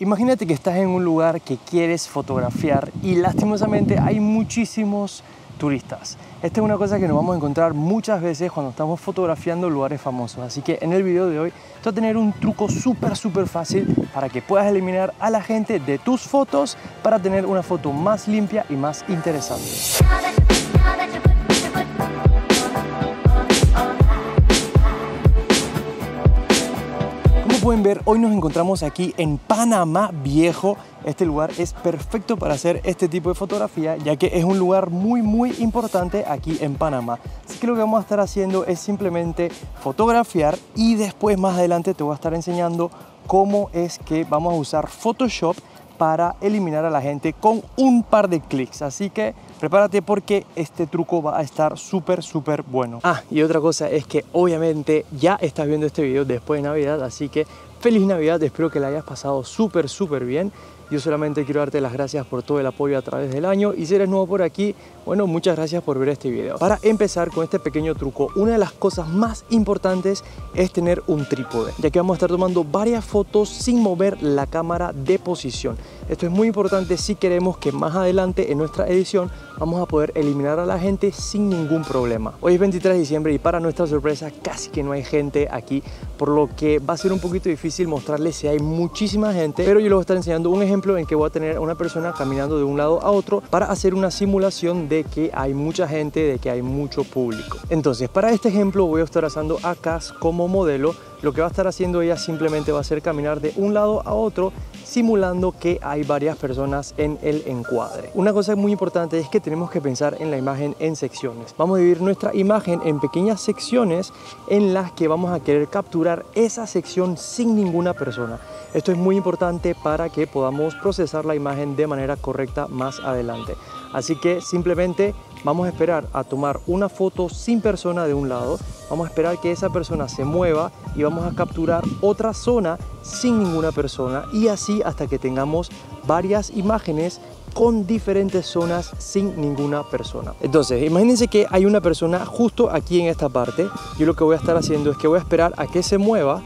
Imagínate que estás en un lugar que quieres fotografiar y lastimosamente hay muchísimos turistas. Esta es una cosa que nos vamos a encontrar muchas veces cuando estamos fotografiando lugares famosos. Así que en el video de hoy te voy a tener un truco súper fácil para que puedas eliminar a la gente de tus fotos para tener una foto más limpia y más interesante. Como pueden ver, hoy nos encontramos aquí en Panamá Viejo. Este lugar es perfecto para hacer este tipo de fotografía, ya que es un lugar muy importante aquí en Panamá. Así que lo que vamos a estar haciendo es simplemente fotografiar y después más adelante te voy a estar enseñando cómo es que vamos a usar Photoshop para eliminar a la gente con un par de clics. Así que prepárate porque este truco va a estar súper bueno. Y otra cosa es que obviamente ya estás viendo este video después de Navidad, así que feliz Navidad, espero que la hayas pasado súper bien. Yo solamente quiero darte las gracias por todo el apoyo a través del año y si eres nuevo por aquí, bueno, muchas gracias por ver este video. Para empezar con este pequeño truco, una de las cosas más importantes es tener un trípode, ya que vamos a estar tomando varias fotos sin mover la cámara de posición. Esto es muy importante si queremos que más adelante en nuestra edición vamos a poder eliminar a la gente sin ningún problema. Hoy es 23 de diciembre y para nuestra sorpresa casi que no hay gente aquí, por lo que va a ser un poquito difícil mostrarles si hay muchísima gente, pero yo les voy a estar enseñando un ejemplo en que voy a tener a una persona caminando de un lado a otro para hacer una simulación de que hay mucha gente, de que hay mucho público. Entonces, para este ejemplo voy a estar usando a Cass como modelo. Lo que va a estar haciendo ella simplemente va a ser caminar de un lado a otro simulando que hay varias personas en el encuadre. Una cosa muy importante es que tenemos que pensar en la imagen en secciones. Vamos a dividir nuestra imagen en pequeñas secciones en las que vamos a querer capturar esa sección sin ninguna persona. Esto es muy importante para que podamos procesar la imagen de manera correcta más adelante. Así que simplemente vamos a esperar a tomar una foto sin persona de un lado, vamos a esperar que esa persona se mueva y vamos a capturar otra zona sin ninguna persona y así hasta que tengamos varias imágenes con diferentes zonas sin ninguna persona. Entonces, imagínense que hay una persona justo aquí en esta parte. Yo lo que voy a estar haciendo es que voy a esperar a que se mueva.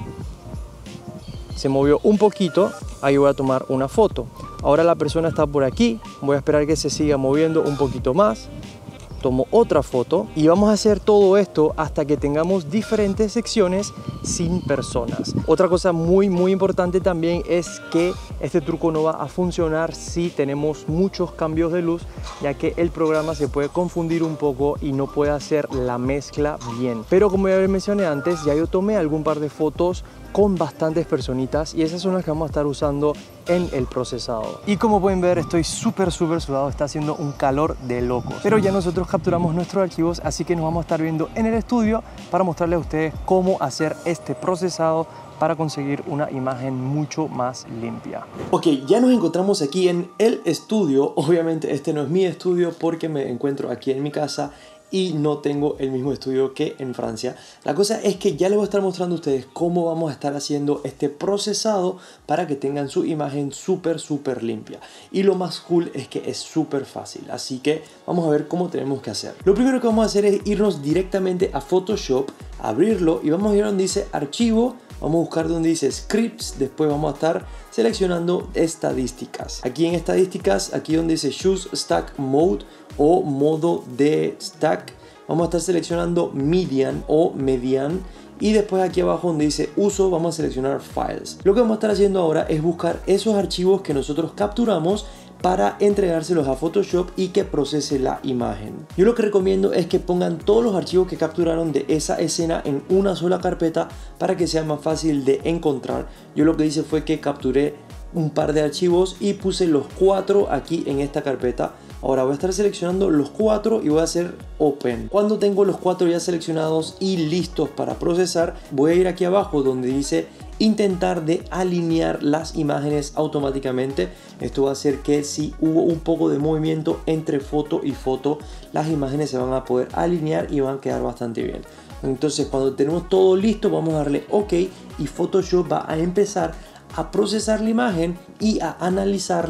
Se movió un poquito, ahí voy a tomar una foto. Ahora la persona está por aquí, voy a esperar que se siga moviendo un poquito más. Tomo otra foto y vamos a hacer todo esto hasta que tengamos diferentes secciones sin personas. Otra cosa muy importante también es que este truco no va a funcionar si tenemos muchos cambios de luz, ya que el programa se puede confundir un poco y no puede hacer la mezcla bien. Pero como ya mencioné antes, ya yo tomé algún par de fotos con bastantes personitas y esas son las que vamos a estar usando en el procesado. Y como pueden ver, estoy súper sudado, está haciendo un calor de locos. Pero ya nosotros capturamos nuestros archivos, así que nos vamos a estar viendo en el estudio para mostrarles a ustedes cómo hacer este procesado para conseguir una imagen mucho más limpia. Ok, ya nos encontramos aquí en el estudio. Obviamente este no es mi estudio porque me encuentro aquí en mi casa y no tengo el mismo estudio que en Francia. La cosa es que ya les voy a estar mostrando a ustedes cómo vamos a estar haciendo este procesado para que tengan su imagen súper limpia. Y lo más cool es que es súper fácil, así que vamos a ver cómo tenemos que hacer. Lo primero que vamos a hacer es irnos directamente a Photoshop, abrirlo y vamos a ir donde dice archivo. Vamos a buscar donde dice scripts, después vamos a estar seleccionando estadísticas. Aquí en estadísticas, aquí donde dice choose stack mode o modo de stack, vamos a estar seleccionando median o median y después aquí abajo donde dice uso vamos a seleccionar files. Lo que vamos a estar haciendo ahora es buscar esos archivos que nosotros capturamos para entregárselos a Photoshop y que procese la imagen. Yo lo que recomiendo es que pongan todos los archivos que capturaron de esa escena en una sola carpeta para que sea más fácil de encontrar. Yo lo que hice fue que capturé un par de archivos y puse los 4 aquí en esta carpeta. Ahora voy a estar seleccionando los 4 y voy a hacer Open. Cuando tengo los 4 ya seleccionados y listos para procesar, voy a ir aquí abajo donde dice intentar de alinear las imágenes automáticamente. Esto va a hacer que si hubo un poco de movimiento entre foto y foto, las imágenes se van a poder alinear y van a quedar bastante bien. Entonces cuando tenemos todo listo vamos a darle OK y Photoshop va a empezar a procesar la imagen y a analizarla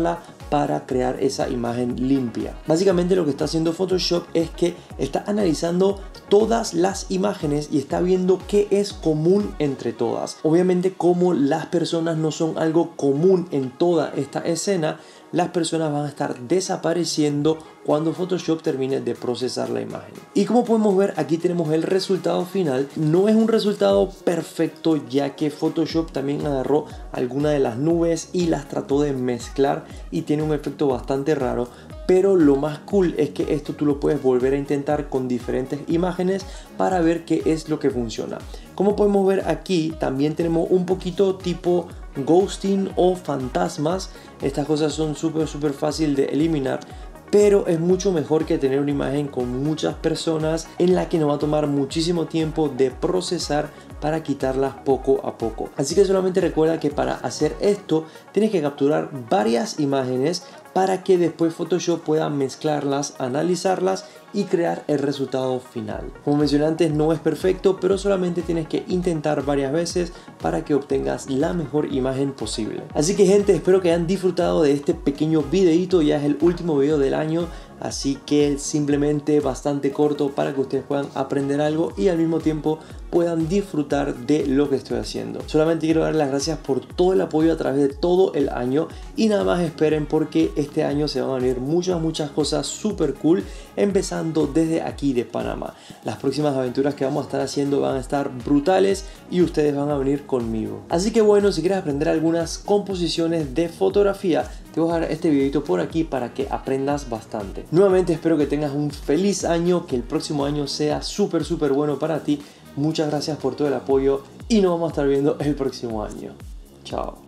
para crear esa imagen limpia. Básicamente lo que está haciendo Photoshop es que está analizando todas las imágenes y está viendo qué es común entre todas. Obviamente, como las personas no son algo común en toda esta escena, las personas van a estar desapareciendo cuando Photoshop termine de procesar la imagen. Y como podemos ver, aquí tenemos el resultado final. No es un resultado perfecto, ya que Photoshop también agarró algunas de las nubes y las trató de mezclar y tiene un efecto bastante raro. Pero lo más cool es que esto tú lo puedes volver a intentar con diferentes imágenes para ver qué es lo que funciona. Como podemos ver aquí, también tenemos un poquito tipo ghosting o fantasmas. Estas cosas son súper fácil de eliminar, pero es mucho mejor que tener una imagen con muchas personas en la que nos va a tomar muchísimo tiempo de procesar para quitarlas poco a poco. Así que solamente recuerda que para hacer esto tienes que capturar varias imágenes para que después Photoshop pueda mezclarlas, analizarlas y crear el resultado final. Como mencioné antes, no es perfecto, pero solamente tienes que intentar varias veces para que obtengas la mejor imagen posible. Así que gente, espero que hayan disfrutado de este pequeño videito. Ya es el último video del año, así que simplemente bastante corto para que ustedes puedan aprender algo y al mismo tiempo puedan disfrutar de lo que estoy haciendo. Solamente quiero dar las gracias por todo el apoyo a través de todo el año y nada más esperen, porque este año se van a venir muchas cosas súper cool, empezando desde aquí de Panamá. Las próximas aventuras que vamos a estar haciendo van a estar brutales y ustedes van a venir conmigo. Así que bueno, si quieres aprender algunas composiciones de fotografía, te voy a dejar este videito por aquí para que aprendas bastante. Nuevamente espero que tengas un feliz año, que el próximo año sea súper bueno para ti. Muchas gracias por todo el apoyo y nos vamos a estar viendo el próximo año. Chao.